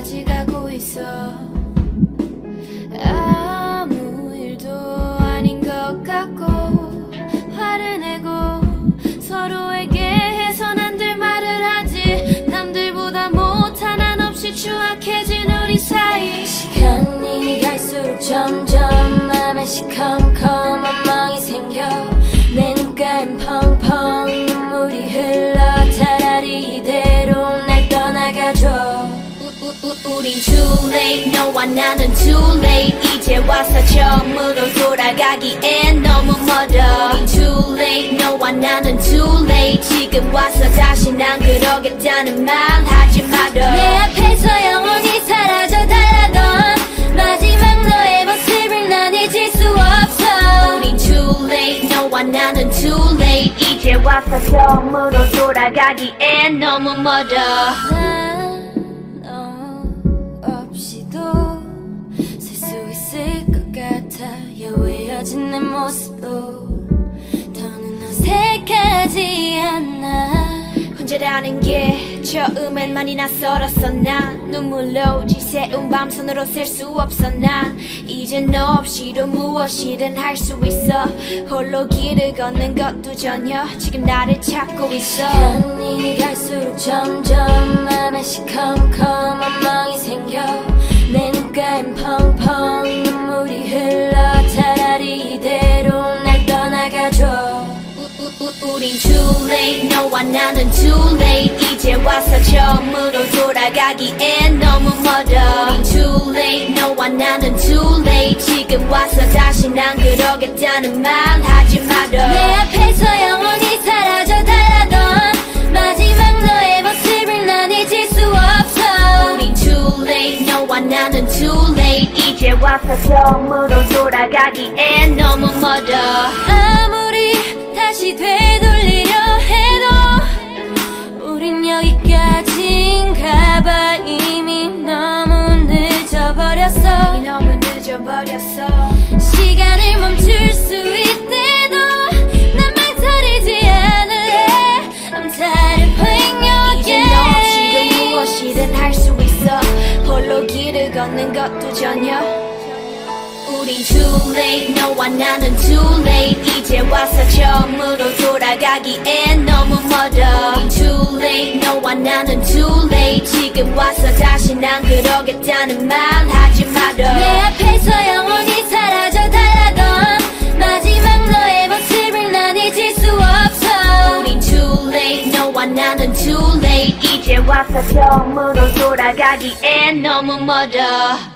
어디까지 가고 있어. 아무 일도 아닌 것 같고 화를 내고 서로에게 해선 안 될 말을 하지. 남들보다 못한 한없이 추악해진 우리 사이. 시간이 갈수록 점점 맘에 시컴컴한 멍이 생겨. 내 눈가엔 펑펑 눈물이 흘러. 차라리 이대로 날 떠나가줘. 우린 too late. 너와 나는 too late. 이제 와서 처음으로 돌아가기엔 너무 멀어. 우린 too late. 너와 나는 too late. 지금 와서 다시 난 그러겠다는 말 하지 말어. 내 앞에서 영원히 사라져 달라던 마지막 너의 모습을 난 잊을 수 없어. 우린 too late. 너와 나는 too late. 이제 와서 처음으로 돌아가기엔 너무 멀어. 헤어진 내 모습도 더는 어색하지 않아. 혼자라는 게 처음엔 많이 낯설었어. 난 눈물로 지새운 밤선으로 셀 수 없어. 난 이제 너 없이도 무엇이든 할 수 있어. 홀로 길을 걷는 것도 전혀 지금 나를 찾고 있어. 시간이 갈수록 점점 맘에 시컴컴한 멍이 생겨. 내 눈가엔 펑펑 눈물이 흘러. 차라리 이대로 날 떠나가줘. 우린 too late. 너와 나는 too late. 이제 와서 처음으로 돌아가기엔 너무 멀어. 우린 too late. 너와 나는 too late. 지금 와서 다시 난 그러겠다는 말 하지 말어. 내 앞에서 영원히 사라져 달라던 마지막 너의 모습을 난 잊을 수 없어. 우린 too late. 너와 나는 too late. 이제 와서 처음으로 돌아가기엔 너무 멀어. 아무리 다시 되돌리려 해도 우린 여기까지인가 봐. 이미 너무 늦어버렸어. 이미 너무 늦어버렸어. 시간을 멈출 수 있대도 난 망설이지 않을래. I'm tired of playing your game. 이제 너 없이도 무엇이든 할 수 있어. 홀로 길을 걷는 것도 전혀. 우린 too late. 너와 나는 too late. 이제 와서 처음으로 돌아가기엔 너무 멀어. 우린 too late. 너와 나는 too late. 지금 와서 다시 난 그러겠다는 말 하지 말어. 내 앞에서 영원히 사라져 달라던 마지막 너의 모습을 난 잊을 수 없어. 우린 too late. 너와 나는 too late. 이제 와서 처음으로 돌아가기엔 너무 멀어.